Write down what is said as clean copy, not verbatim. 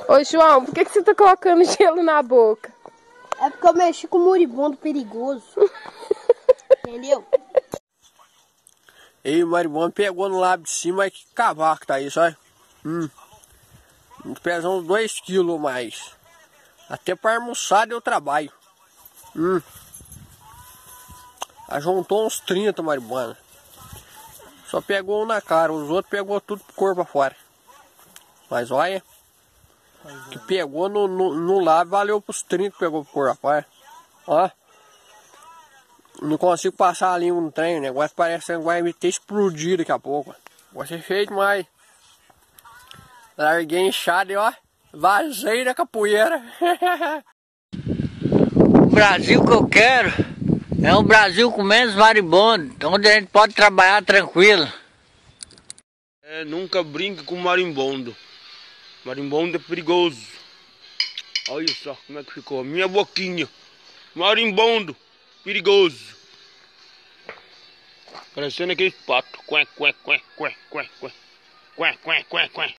Ô João, por que você tá colocando gelo na boca? É porque eu mexi com moribundo perigoso. Entendeu? E o maribondo pegou no lado de cima, mas que cavaco tá isso, olha. Pesa uns 2 quilos mais. Até para almoçar deu trabalho. Ajuntou uns 30 maribondo. Só pegou um na cara, os outros pegou tudo pro corpo fora. Mas olha, que pegou no lado valeu pros 30 que pegou pro corpo fora. Ó. Não consigo passar a língua no trem, o negócio parece que vai ter explodido daqui a pouco. Vai ser feio demais. Larguei inchado e ó, vazei da capoeira. O Brasil que eu quero é um Brasil com menos maribondo, onde a gente pode trabalhar tranquilo. Nunca brinque com marimbondo. Marimbondo é perigoso. Olha só como é que ficou a minha boquinha. Marimbondo, perigoso. Parecendo aquele pato. Quê, quê, quê, quê, quê, quê. Quê, quê, quê, quê.